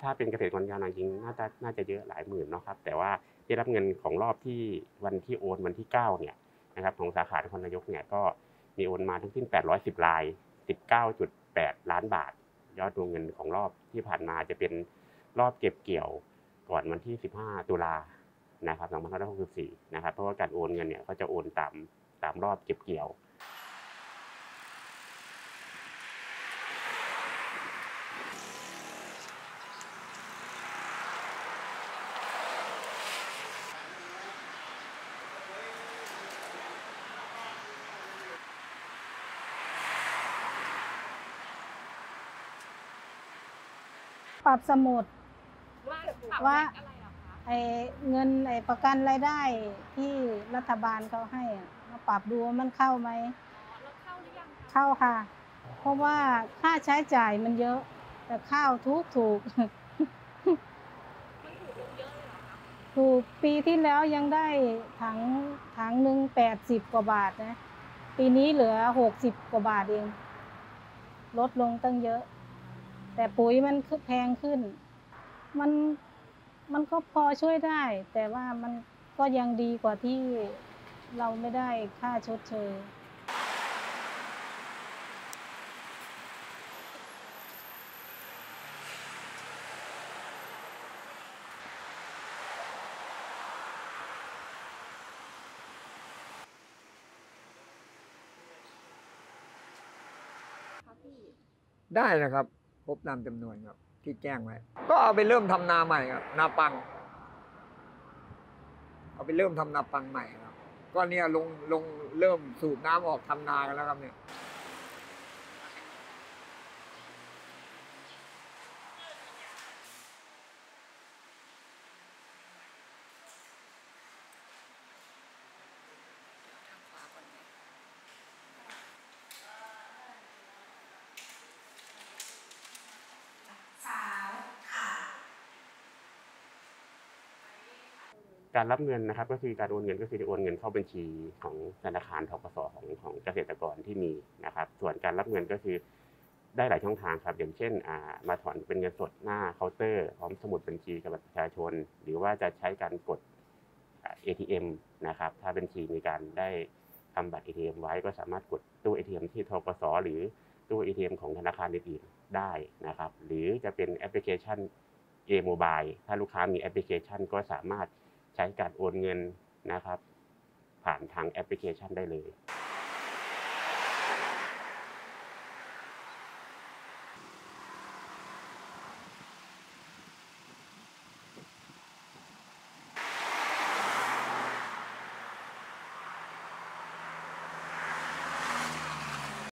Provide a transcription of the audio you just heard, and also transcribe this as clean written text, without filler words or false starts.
ถ้าเป็นเกษตรกรยางนาจริงน่าจะเยอะหลายหมื่นเนาะครับแต่ว่าได้รับเงินของรอบที่วันที่โอนวันที่9เนี่ยนะครับของสาขานครนายกเนี่ยก็มีโอนมาทั้งสิ้น810ราย 19.8 ล้านบาทยอดรวมเงินของรอบที่ผ่านมาจะเป็นรอบเก็บเกี่ยวก่อนวันที่15ตุลานะครับ2564นะครับเพราะว่าการโอนเงินเนี่ยก็จะโอนตามรอบเก็บเกี่ยวปรับสมุดว่าอะไรเหรอคะไอ้เงินไอ้ประกันรายได้ที่รัฐบาลเขาให้มาปรับดูว่ามันเข้าไหมแล้วเข้าหรือยังคะเข้าค่ะเพราะว่าค่าใช้จ่ายมันเยอะแต่ข้าวถูกมันถูกลงเยอะเลยเหรอคะถูกปีที่แล้วยังได้ถังหนึ่ง80 กว่าบาทนะปีนี้เหลือ60 กว่าบาทเองลดลงตั้งเยอะแต่ปุ๋ยมันแพงขึ้นมันมันก็พอช่วยได้แต่ว่ามันก็ยังดีกว่าที่เราไม่ได้ค่าชดเชยคะพี่ได้นะครับครบตามจำนวนครับที่แจ้งไว้ก็เอาไปเริ่มทำนาใหม่ครับนาปังเอาไปเริ่มทำนาปังใหม่ครับก็เนี่ยลงเริ่มสูบน้ำออกทำนากันแล้วครับเนี่ยการรับเงินนะครับก็คือการโอนเงินก็คือจะโอนเงินเข้าบัญชีของธนาคารธกสของเกษตรกรที่มีนะครับส่วนการรับเงินก็คือได้หลายช่องทางครับอย่างเช่นมาถอนเป็นเงินสดหน้าเคาน์เตอร์พร้อมสมุดบัญชีกับบัตรประชาชนหรือว่าจะใช้การกดATM นะครับถ้าบัญชีมีการได้ทำบัตร ATM ไว้ก็สามารถกดตู้ ATM ที่ธกสหรือตู้ ATM ของธนาคารอื่นๆได้นะครับหรือจะเป็นแอปพลิเคชัน A-Mobile ถ้าลูกค้ามีแอปพลิเคชันก็สามารถใช้การโอนเงินนะครับผ่านทางแอปพลิเคชันได้เลย